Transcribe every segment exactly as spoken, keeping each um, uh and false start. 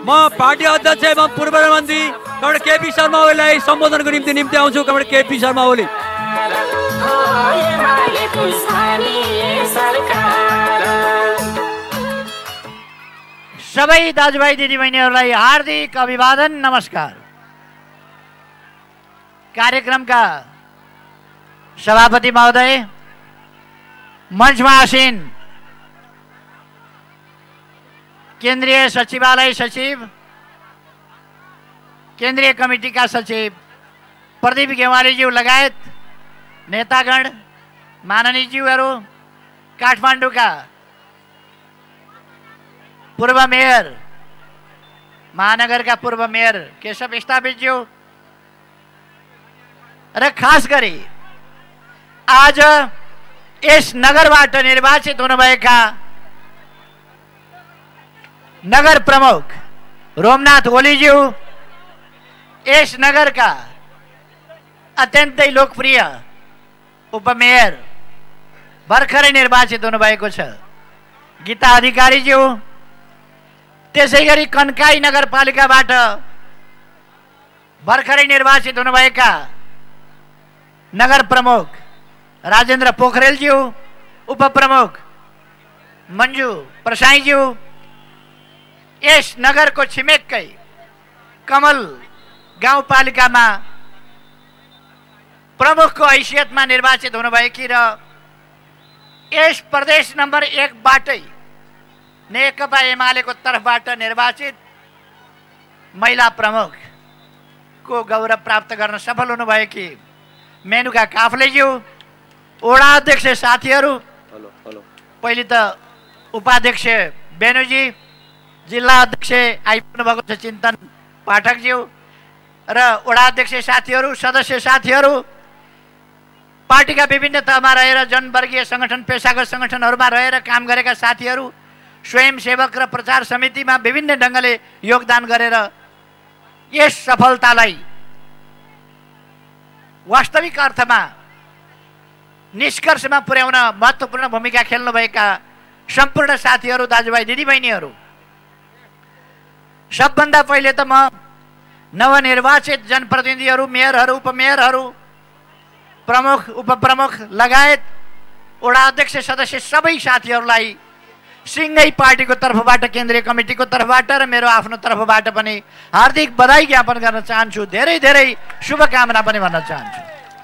Party अध्यक्ष एवं पूर्व मन्त्री कमरेड केपी शर्मा ओलीलाई सम्बोधनको निम्ति निम्ति आउँछु। कमरेड केपी शर्मा ओली। सबै दाजुभाइ दिदीबहिनीहरूलाई हार्दिक अभिवादन, नमस्कार। कार्यक्रमका सभापति महोदय, मञ्चमा आसीन केन्द्रीय सचिवालय सचिव, केन्द्रीय कमिटीका सचिव प्रदीप गेवालीज्यू लगायत नेतागण, माननीयज्यूहरू, काठमाडौँका पूर्व मेयर, महानगरका पूर्व मेयर केशव स्थापितज्यू र खास गरी आज यस नगरबाट निर्वाचित हुनुभएका नगर प्रमुख रोमनाथ ओलीज्यू, यस नगरका अत्यन्तै लोकप्रिय उपमेयर भर्खरै निर्वाचित हुनुभएको छ गीता अधिकारीज्यू, त्यसै गरी कन्काई नगरपालिकाबाट भर्खरै निर्वाचित हुनुभएका नगर प्रमुख राजेन्द्र पोखरेलज्यू, उपप्रमुख मञ्जु प्रसाईज्यू, यस नगरको छिमेकै कमल गाउँपालिकामा प्रमुखको हैसियतमा निर्वाचित हुनुभएकी र यस प्रदेश नम्बर एकबाटै नेकपा एमालेको तर्फबाट निर्वाचित महिला प्रमुखको गौरव प्राप्त गर्न सफल हुनुभएकी मेनुका काफ्लेज्यू, वडा अध्यक्ष साथीहरू, पहिले त उपाध्यक्ष बेनुजी, जिल्ला अध्यक्ष आइपुग्नु भएको छ चिन्तन पाठकज्यू र वडा अध्यक्ष साथीहरू, सदस्य साथीहरू, पार्टीका विभिन्न तहमा रहेर जनवर्गीय सङ्गठन, पेसागत सङ्गठनहरूमा रहेर काम गरेका साथीहरू, स्वयंसेवक र प्रचार समितिमा विभिन्न ढङ्गले योगदान गरेर यस सफलतालाई वास्तविक अर्थमा निष्कर्षमा पुर्याउन महत्त्वपूर्ण भूमिका खेल्नुभएका सम्पूर्ण साथीहरू, दाजुभाइ दिदीबहिनीहरू, सबभन्दा पहिले त म नवनिर्वाचित जनप्रतिनिधिहरू, मेयरहरू, उपमेयरहरू, प्रमुख उपप्रमुख लगायत वडा अध्यक्ष सदस्य सबै साथीहरूलाई सिंगै पार्टीको तर्फबाट, केन्द्रीय कमिटीको तर्फबाट र मेरो आफ्नो तर्फबाट पनि हार्दिक बधाई ज्ञापन गर्न चाहन्छु। धेरै धेरै शुभकामना पनि भन्न चाहन्छु।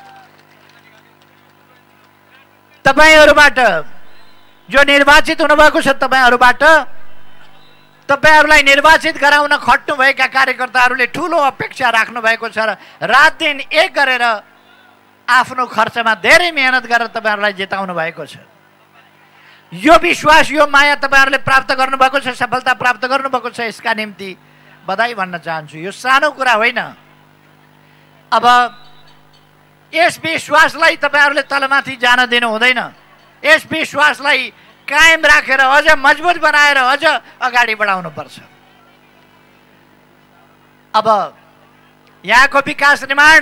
तपाईहरूबाट जो निर्वाचित हुनुभएको छ, तपाईहरूबाट तपाईहरूलाई निर्वाचित गराउन खट्नुभएका कार्यकर्ताहरूले ठुलो अपेक्षा राख्नु भएको छ र रात दिन एक गरेर आफ्नो खर्चमा धेरै मेहनत गरेर तपाईहरूलाई जिताउनु भएको छ। यो विश्वास, यो माया तपाईहरूले प्राप्त गर्नुभएको छ, सफलता प्राप्त गर्नुभएको छ, यसका निम्ति बधाई भन्न चाहन्छु। यो सानो कुरा होइन। अब यस विश्वासलाई तपाईहरूले तलमाथि जान दिनु हुँदैन। यस विश्वासलाई कायम राखेर अझ मजबुत बनाएर अझ अगाडि बढाउनु पर्छ। अब यहाँको विकास निर्माण,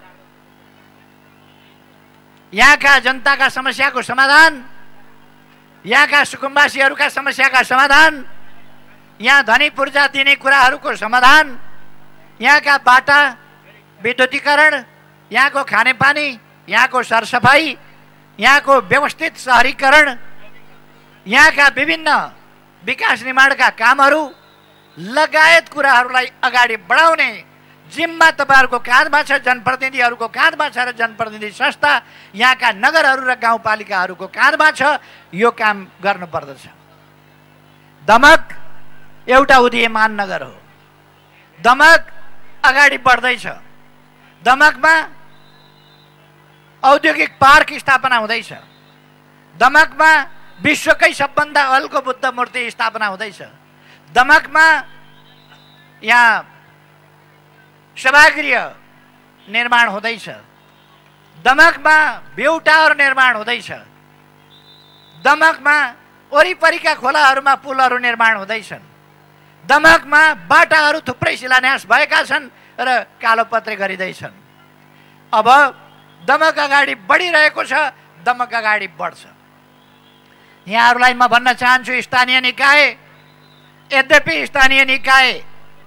यहाँका जनताका समस्याको समाधान, यहाँका सुकुम्बासीहरूका समस्याका समाधान, यहाँ धनी पूर्जा दिने कुराहरूको समाधान, यहाँका बाटा विद्युतीकरण, यहाँको खानेपानी, यहाँको सरसफाई, यहाँको व्यवस्थित सहरीकरण, यहाँका विभिन्न विकास निर्माणका कामहरू लगायत कुराहरूलाई अगाडि बढाउने जिम्मा तपाईँहरूको काँधमा छ, जनप्रतिनिधिहरूको काँधमा छ र जनप्रतिनिधि संस्था, यहाँका नगरहरू र गाउँपालिकाहरूको काँधमा छ। यो काम गर्नुपर्दछ। दमक एउटा उदीयमान नगर हो। दमक अगाडि बढ्दैछ। दमकमा औद्योगिक पार्क स्थापना हुँदैछ। दमकमा विश्वकै सबभन्दा अल्को बुद्ध मूर्ति स्थापना हुँदैछ। दमकमा यहाँ सभागृह निर्माण हुँदैछ। दमकमा भ्यू टावर निर्माण हुँदैछ। दमकमा वरिपरिका खोलाहरूमा पुलहरू निर्माण हुँदैछन्। दमकमा बाटाहरू थुप्रै शिलान्यास भएका छन् र कालोपत्रे गरिँदैछन्। अब दमक अगाडि बढिरहेको छ। दमक अगाडि बढ्छ। यहाँहरूलाई म भन्न चाहन्छु, स्थानीय निकाय, यद्यपि स्थानीय निकाय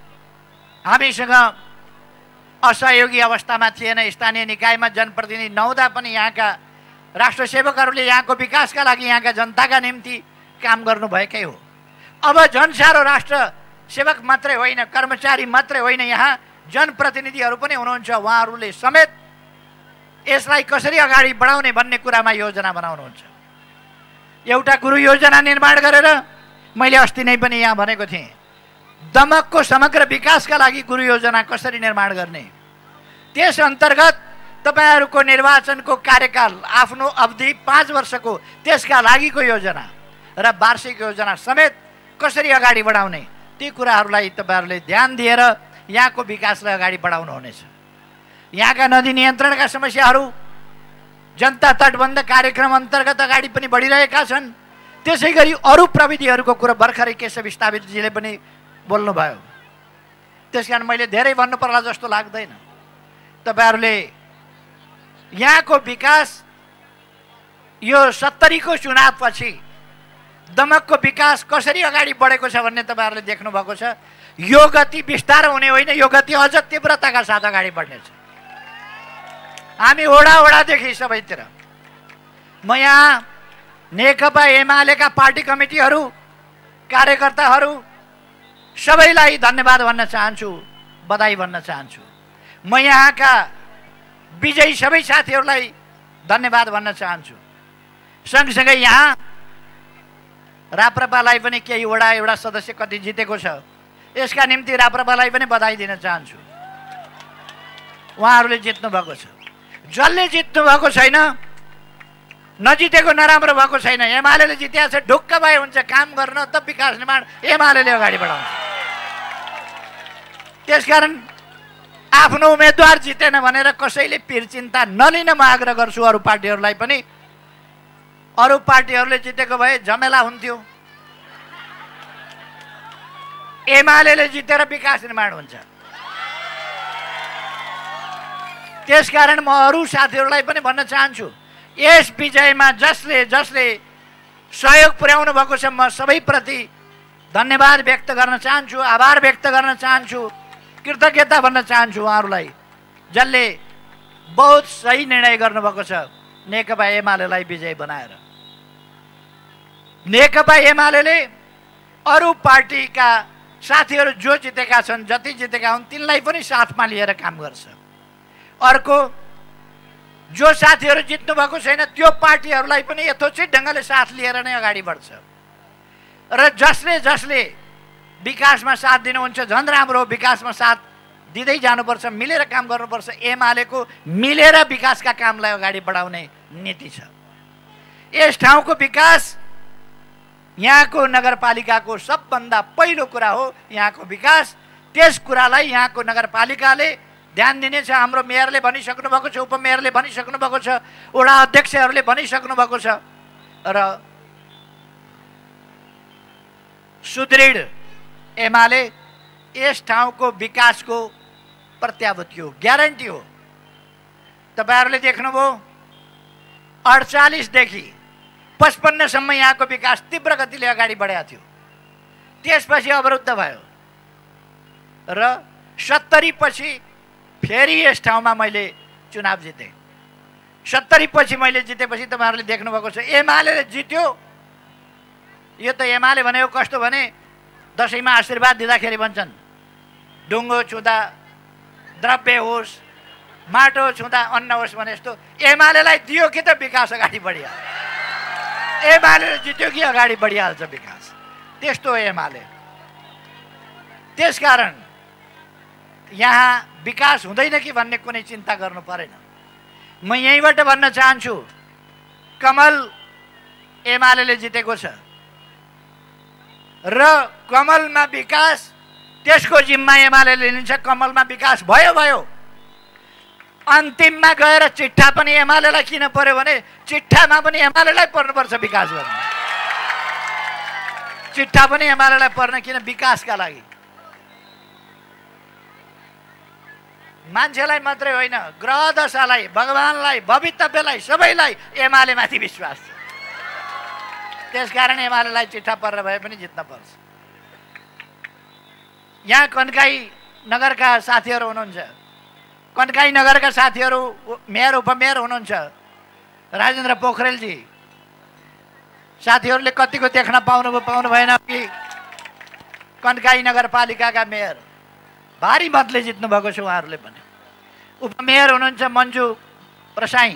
हामीसँग असहयोगी अवस्थामा थिएन। स्थानीय निकायमा जनप्रतिनिधि नहुँदा पनि यहाँका राष्ट्रसेवकहरूले यहाँको विकासका लागि यहाँका जनताका निम्ति काम गर्नुभएकै हो। अब झन् साह्रो राष्ट्र सेवक मात्रै होइन, कर्मचारी मात्रै होइन, यहाँ जनप्रतिनिधिहरू पनि हुनुहुन्छ। उहाँहरूले समेत यसलाई कसरी अगाडि बढाउने भन्ने कुरामा योजना बनाउनुहुन्छ। एउटा गुरु योजना निर्माण गरेर मैले अस्ति नै पनि यहाँ भनेको थिएँ, दमकको समग्र विकासका लागि गुरु योजना कसरी निर्माण गर्ने, त्यस अन्तर्गत तपाईँहरूको निर्वाचनको कार्यकाल आफ्नो अवधि पाँच वर्षको त्यसका लागिको योजना र वार्षिक योजना समेत कसरी अगाडि बढाउने, ती कुराहरूलाई तपाईँहरूले ध्यान दिएर यहाँको विकासलाई अगाडि बढाउनुहुनेछ। यहाँका नदी नियन्त्रणका समस्याहरू जनता तटबन्ध कार्यक्रम अन्तर्गत अगाडि पनि बढिरहेका छन्। त्यसै गरी अरू प्रविधिहरूको कुरा भर्खरै केशव स्थापितजीले पनि बोल्नुभयो। त्यस कारण मैले धेरै भन्नु पर्ला जस्तो लाग्दैन। तपाईँहरूले यहाँको विकास यो सत्तरीको चुनावपछि दमकको विकास कसरी अगाडि बढेको छ भन्ने तपाईँहरूले देख्नुभएको छ। यो गति बिस्तारो हुने होइन, यो गति अझ तीव्रताका साथ अगाडि बढ्नेछ। हामी ओडा ओडादेखि सबैतिर, म यहाँ नेकपा एमालेका पार्टी कमिटीहरू, कार्यकर्ताहरू सबैलाई धन्यवाद भन्न चाहन्छु, बधाई भन्न चाहन्छु। म यहाँका विजयी सबै साथीहरूलाई धन्यवाद भन्न चाहन्छु। सँगसँगै यहाँ राप्रपालाई पनि केही वडा एउटा सदस्य कति जितेको छ, यसका निम्ति राप्रपालाई पनि बधाई दिन चाहन्छु। उहाँहरूले जित्नु भएको छ। जसले जित्नु भएको छैन, नजितेको नराम्रो भएको छैन, एमाले जित्या छ, ढुक्क भए हुन्छ। काम गर्न त विकास निर्माण एमाले अगाडि बढाउँछ। त्यसकारण आफ्नो उम्मेदवार जितेन भनेर कसैले पीर चिन्ता नलिन म आग्रह गर्छु अरू पार्टीहरूलाई पनि। अरू पार्टीहरूले जितेको भए झमेला हुन्थ्यो, एमाले जितेर विकास निर्माण हुन्छ। त्यसकारण म अरू साथीहरूलाई पनि भन्न चाहन्छु, यस विजयमा जसले जसले सहयोग पुर्याउनु भएको छ, म सबैप्रति धन्यवाद व्यक्त गर्न चाहन्छु, आभार व्यक्त गर्न चाहन्छु, कृतज्ञता भन्न चाहन्छु उहाँहरूलाई, जसले बहुत सही निर्णय गर्नुभएको छ नेकपा एमालेलाई विजय बनाएर। नेकपा एमाले अरू पार्टीका साथीहरू जो जितेका छन्, जति जितेका हुन्, तिनलाई पनि साथमा लिएर काम गर्छ। अर्को जो साथीहरू जित्नु भएको छैन, त्यो पार्टीहरूलाई पनि यथोचित ढङ्गले साथ लिएर नै अगाडि बढ्छ। र जसले जसले विकासमा साथ दिनुहुन्छ झन् राम्रो हो। विकासमा साथ दिँदै जानुपर्छ, मिलेर काम गर्नुपर्छ। एमालेको मिलेर विकासका कामलाई अगाडि बढाउने नीति छ। यस ठाउँको विकास यहाँको नगरपालिकाको सबभन्दा पहिलो कुरा हो। यहाँको विकास, त्यस कुरालाई यहाँको नगरपालिकाले ध्यान दिनेछ। हाम्रो मेयरले भनिसक्नु भएको छ, उपमेयरले भनिसक्नु भएको छ, वडा अध्यक्षहरूले भनिसक्नु भएको छ। र सुदृढ एमाले यस ठाउँको विकासको प्रत्याभूति हो, ग्यारेन्टी हो। तपाईँहरूले देख्नुभयो अडचालिसदेखि पचपन्नसम्म यहाँको विकास तीव्र गतिले अगाडि बढेको थियो, त्यसपछि अवरुद्ध भयो। र सत्तरी पछि फेरि यस ठाउँमा मैले चुनाव जितेँ। सत्तरी पछि मैले जितेपछि तपाईँहरूले देख्नुभएको छ एमाले जित्यो। यो त एमाले भनेको कस्तो भने दसैँमा आशीर्वाद दिँदाखेरि भन्छन् ढुङ्गो छुँदा द्रव्य होस्, माटो छुँदा अन्न होस् भने जस्तो एमालेलाई दियो कि त विकास अगाडि बढिहाल्छ, एमाले जित्यो कि अगाडि बढिहाल्छ विकास। त्यस्तो हो एमाले। त्यसकारण यहाँ विकास हुँदैन कि भन्ने कुनै चिन्ता गर्नु परेन। म यहीँबाट भन्न चाहन्छु, कमल एमाले जितेको छ र कमलमा विकास त्यसको जिम्मा एमाले लिन्छ। कमलमा विकास भयो भयो अन्तिममा गएर चिट्ठा पनि एमालेलाई किन पर्यो भने चिट्ठामा पनि एमालेलाई पर्नुपर्छ विकास गर्न। चिट्ठा पनि एमालेलाई पर्न किन? विकासका लागि। मान्छेलाई मात्रै होइन, ग्रह दशालाई, भगवानलाई, भवितव्यलाई, सबैलाई एमालेमाथि विश्वास छ। त्यसकारण एमालेलाई चिट्ठा परेर भए पनि जित्न पर्छ। यहाँ कन्काई नगरका साथीहरू हुनुहुन्छ, कन्काई नगरका साथीहरू, मेयर उपमेयर हुनुहुन्छ, राजेन्द्र पोखरेलजी, साथीहरूले कतिको देख्न पाउनु पाउनु भएन कि कन्काई नगरपालिकाका मेयर भारी मतले जित्नु भएको छ उहाँहरूले पनि। उपमेयर हुनुहुन्छ मन्जु प्रसाई।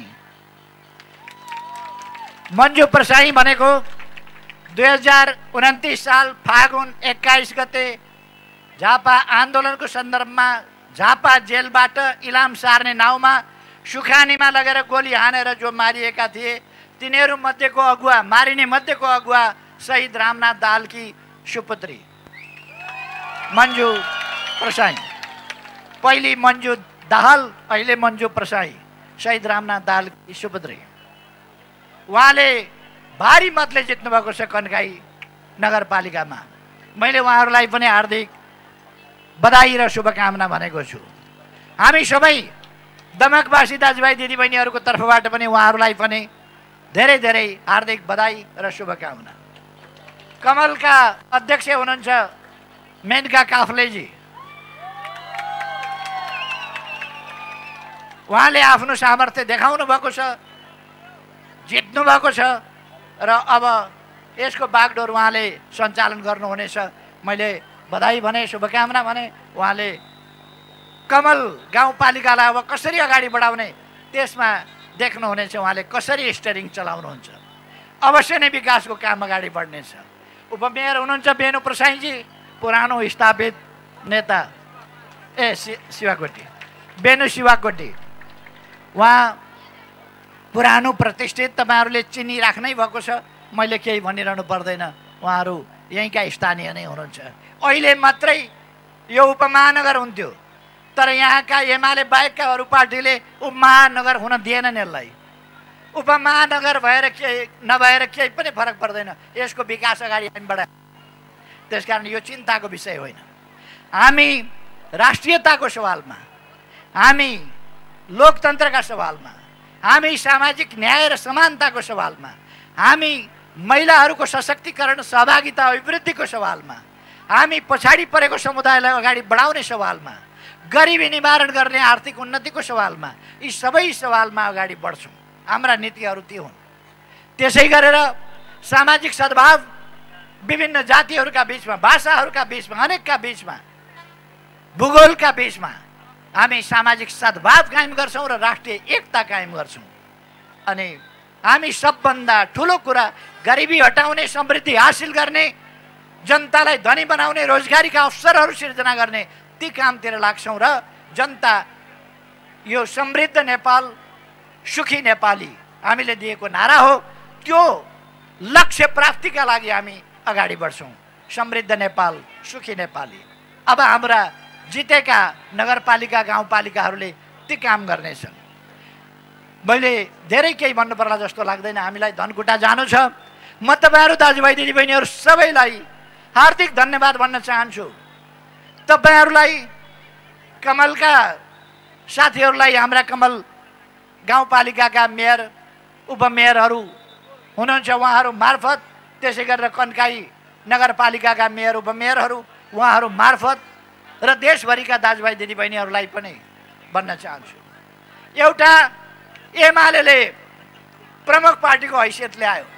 मन्जु प्रसाई भनेको दुई हजार उन्तिस साल फागुन एक्काइस गते झापा आन्दोलनको सन्दर्भमा झापा जेलबाट इलाम सार्ने नाउँमा सुखानीमा लगेर गोली हानेर जो मारिएका थिए तिनीहरू मध्येको अगुवा, मारिने मध्येको अगुवा शहीद रामनाथ दाहालकी सुपुत्री मन्जु प्रसाई। पहिले मन्जु दाहाल, अहिले मन्जु प्रसाई, शहीद रामनाथ दाहालकी सुपुत्री। उहाँले भारी मतले जित्नु भएको छ कन्काई नगरपालिकामा। मैले उहाँहरूलाई पनि हार्दिक बधाई र शुभकामना भनेको छु। हामी सबै दमकवासी दाजुभाइ दिदीबहिनीहरूको तर्फबाट पनि उहाँहरूलाई पनि धेरै धेरै हार्दिक बधाई र शुभकामना। कमलका अध्यक्ष हुनुहुन्छ मेनका काफ्लेजी। उहाँले आफ्नो सामर्थ्य देखाउनु भएको छ, जित्नु भएको छ र अब यसको बागडोर उहाँले सञ्चालन गर्नुहुनेछ। मैले बधाई भने, शुभकामना भने। उहाँले कमल गाउँपालिकालाई अब कसरी अगाडि बढाउने त्यसमा देख्नुहुनेछ, उहाँले कसरी स्टियरिङ चलाउनुहुन्छ। अवश्य नै विकासको काम अगाडि बढ्नेछ। उपमेयर हुनुहुन्छ बेनु प्रसाईजी, पुरानो स्थापित नेता, ए शिवाकोटी, बेनु शिवाकोटी। उहाँ पुरानो प्रतिष्ठित, तपाईँहरूले चिनी राख्नै भएको छ, मैले केही भनिरहनु पर्दैन, उहाँहरू यहीँका स्थानीय नै हुनुहुन्छ। अहिले मात्रै यो उपमहानगर हुन्थ्यो, तर यहाँका एमाले बाहेकका अरू पार्टीले उपमहानगर हुन दिएनन् यसलाई। उपमहानगर भएर केही नभएर केही पनि फरक पर्दैन, यसको विकास अगाडि हामी बढाए। त्यसकारण यो चिन्ताको विषय होइन। हामी राष्ट्रियताको सवालमा, हामी लोकतन्त्रका सवालमा, हामी सामाजिक न्याय र समानताको सवालमा, हामी महिलाहरूको सशक्तिकरण, सहभागिता, अभिवृद्धिको सवालमा, हामी पछाडि परेको समुदायलाई अगाडि बढाउने सवालमा, गरिबी निवारण गर्ने आर्थिक उन्नतिको सवालमा, यी सबै सवालमा अगाडि बढ्छौँ। हाम्रा नीतिहरू ती हुन्। त्यसै गरेर सामाजिक सद्भाव, विभिन्न जातिहरूका बिचमा, भाषाहरूका बिचमा, अनेकका बिचमा, भूगोलका बिचमा हामी सामाजिक सद्भाव कायम गर्छौँ र राष्ट्रिय एकता कायम गर्छौँ। अनि हामी सबभन्दा ठुलो कुरा गरिबी हटाउने, समृद्धि हासिल गर्ने, जनतालाई धनी बनाउने, रोजगारीका अवसरहरू सिर्जना गर्ने ती कामतिर लाग्छौँ र जनता यो समृद्ध नेपाल, सुखी नेपाली हामीले दिएको नारा हो। त्यो लक्ष्य प्राप्तिका लागि हामी अगाडि बढ्छौँ। समृद्ध नेपाल, सुखी नेपाली। अब हाम्रा जितेका नगरपालिका, गाउँपालिकाहरूले ती काम गर्नेछन्। मैले धेरै केही भन्नु पर्ला जस्तो लाग्दैन, हामीलाई धनकुटा जानु छ। म तपाईँहरू दाजुभाइ दिदीबहिनीहरू सबैलाई हार्दिक धन्यवाद भन्न चाहन्छु। तपाईँहरूलाई, कमलका साथीहरूलाई, हाम्रा कमल गाउँपालिकाका मेयर उपमेयरहरू हुनुहुन्छ उहाँहरू मार्फत, त्यसै गरेर कन्काई नगरपालिकाका मेयर उपमेयरहरू उहाँहरू मार्फत र देशभरिका दाजुभाइ दिदीबहिनीहरूलाई पनि भन्न चाहन्छु। एउटा एमाले प्रमुख पार्टीको हैसियत ल्यायो,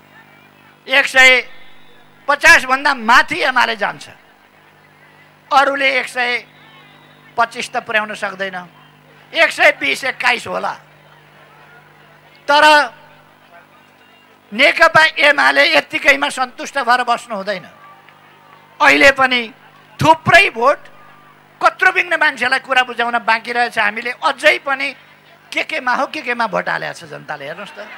एक सय पचासभन्दा माथि एमाले जान्छ, अरूले एक सय पच्चिस त पुर्याउन सक्दैन, एक सय बिस एक्काइस होला। तर नेकपा एमाले यत्तिकैमा सन्तुष्ट भएर बस्नु हुँदैन। अहिले पनि थुप्रै भोट, कत्रो बिग्ने मान्छेलाई कुरा बुझाउन बाँकी रहेछ। हामीले अझै पनि के केमा हो के केमा भोट हालेको छ जनताले। हेर्नुहोस् त,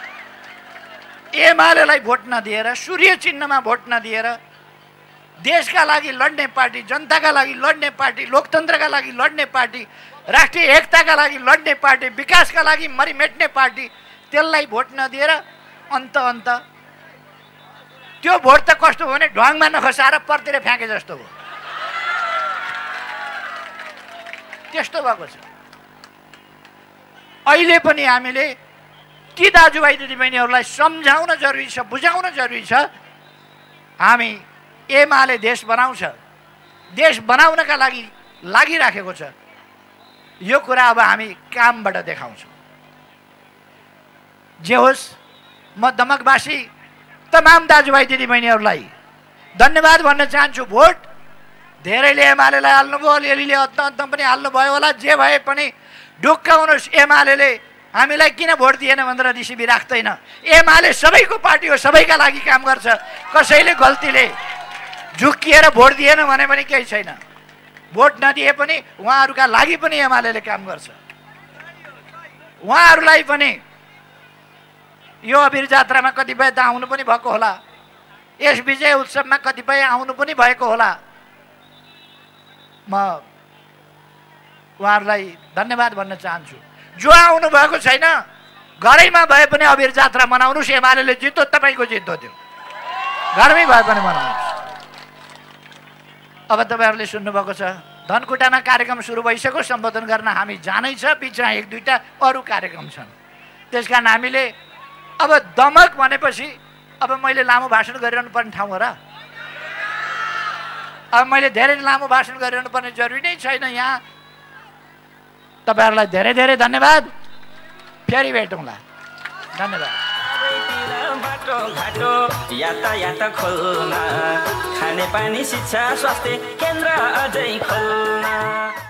एमालेलाई भोट नदिएर, सूर्य चिन्हमा भोट नदिएर, देशका लागि लड्ने पार्टी, जनताका लागि लड्ने पार्टी, लोकतन्त्रका लागि लड्ने पार्टी, राष्ट्रिय एकताका लागि लड्ने पार्टी, विकासका लागि मरिमेट्ने पार्टी, त्यसलाई भोट नदिएर अन्त अन्त त्यो भोट त कस्तो हो भने ढुवाङमा नखसाएर परतिर फ्याँके जस्तो हो। त्यस्तो भएको छ। अहिले पनि हामीले ती दाजुभाइ दिदीबहिनीहरूलाई सम्झाउन जरुरी छ, बुझाउन जरुरी छ। हामी एमाले देश बनाउँछ, देश बनाउनका लागि लागिराखेको छ। यो कुरा अब हामी कामबाट देखाउँछौँ। जे होस्, म दमकवासी तमाम दाजुभाइ दिदीबहिनीहरूलाई धन्यवाद भन्न चाहन्छु। भोट धेरैले एमालेलाई हाल्नुभयो, अलिअलिले अत्त अत्त पनि हाल्नुभयो होला। जे भए पनि ढुक्क हुनुहोस्, एमाले हामीलाई किन भोट दिएन भनेर रिसिबी राख्दैन। एमाले सबैको पार्टी हो, सबैका लागि काम गर्छ। कसैले गल्तीले झुक्किएर भोट दिएन भने पनि केही छैन। भोट नदिए पनि उहाँहरूका लागि पनि एमाले काम गर्छ। उहाँहरूलाई पनि यो अबिर जात्रामा कतिपय त आउनु पनि भएको होला, यस विजय उत्सवमा कतिपय आउनु पनि भएको होला। म उहाँहरूलाई धन्यवाद भन्न चाहन्छु। जो आउनु भएको छैन, घरैमा भए पनि अबिर जात्रा मनाउनुहोस्। एमाले जित्तो, तपाईँको जित्तो, त्यो घरमै भए पनि मनाउनुहोस्। अब तपाईँहरूले सुन्नुभएको छ, धनकुटामा कार्यक्रम सुरु भइसक्यो। सम्बोधन गर्न हामी जानै छ, बिचमा एक दुईवटा अरू कार्यक्रम छन्। त्यस कारण हामीले अब दमक भनेपछि अब मैले लामो भाषण गरिरहनु पर्ने ठाउँ हो र? अब मैले धेरै लामो भाषण गरिरहनु पर्ने जरुरी नै छैन यहाँ। तपाईँहरूलाई धेरै धेरै धन्यवाद। फेरि भेटौँला। धन्यवाद। बाटो घाटो यातायात खोल्न, खाने पानी शिक्षा स्वास्थ्य केन्द्र अझै खोल्न।